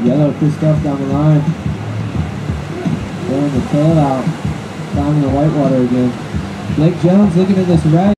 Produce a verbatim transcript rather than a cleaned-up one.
Yellow Christoph down the line. Throwing the tail out. Climbing the whitewater again. Blake Jones looking at this red.